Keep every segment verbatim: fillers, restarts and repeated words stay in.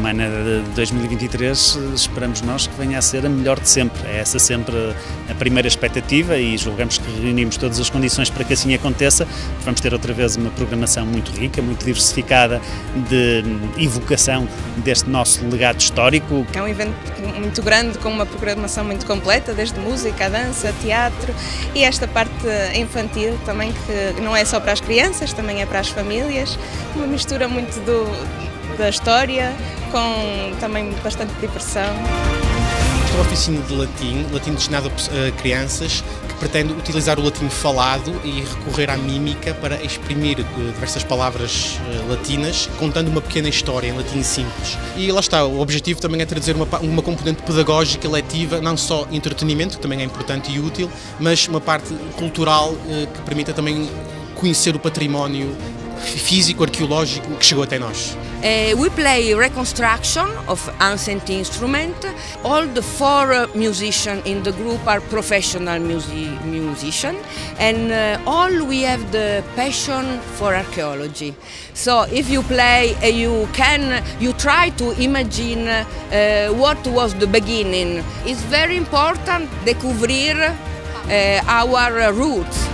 Romana de dois mil e vinte e três esperamos nós que venha a ser a melhor de sempre. É essa sempre a primeira expectativa e julgamos que reunimos todas as condições para que assim aconteça. Vamos ter outra vez uma programação muito rica, muito diversificada de evocação deste nosso legado histórico. É um evento muito grande, com uma programação muito completa, desde música, dança, teatro e esta parte infantil também, que não é só para as crianças, também é para as famílias, uma mistura muito do, da história, com também bastante diversão. Esta é uma oficina de latim, latim destinado a crianças, que pretende utilizar o latim falado e recorrer à mímica para exprimir diversas palavras latinas, contando uma pequena história em latim simples. E lá está, o objetivo também é trazer uma, uma componente pedagógica, letiva, não só entretenimento, que também é importante e útil, mas uma parte cultural que permita também conhecer o património físico, arqueológico que chegou até nós. Uh, we play reconstruction of ancient instrument. All the four uh, musicians in the group are professional music musicians, and uh, all we have the passion for archaeology. So if you play, uh, you can you try to imagine uh, what was the beginning. It's very important descobrir uh, our roots.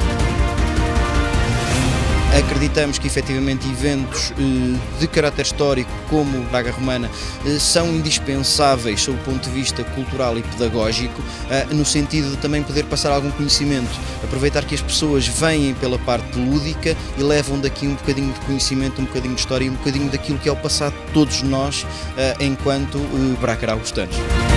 Acreditamos que efetivamente eventos de caráter histórico como o Braga Romana são indispensáveis sob o ponto de vista cultural e pedagógico, no sentido de também poder passar algum conhecimento, aproveitar que as pessoas vêm pela parte lúdica e levam daqui um bocadinho de conhecimento, um bocadinho de história e um bocadinho daquilo que é o passado de todos nós enquanto bragaraugustanos.